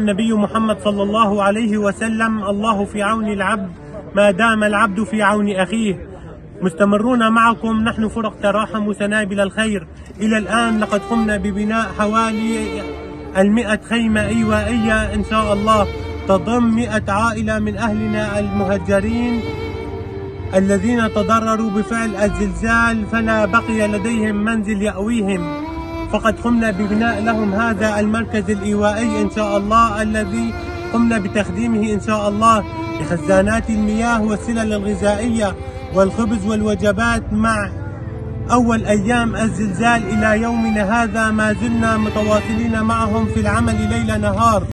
النبي محمد صلى الله عليه وسلم: الله في عون العبد ما دام العبد في عون أخيه. مستمرون معكم نحن فرق تراحم وسنابل الخير. إلى الآن لقد قمنا ببناء حوالي 100 خيمة إيوائية إن شاء الله، تضم 100 عائلة من أهلنا المهجرين الذين تضرروا بفعل الزلزال فلا بقي لديهم منزل يأويهم، فقد قمنا ببناء لهم هذا المركز الإيوائي إن شاء الله، الذي قمنا بتخديمه إن شاء الله بخزانات المياه والسلل الغذائية والخبز والوجبات. مع أول أيام الزلزال إلى يومنا هذا ما زلنا متواصلين معهم في العمل ليل نهار.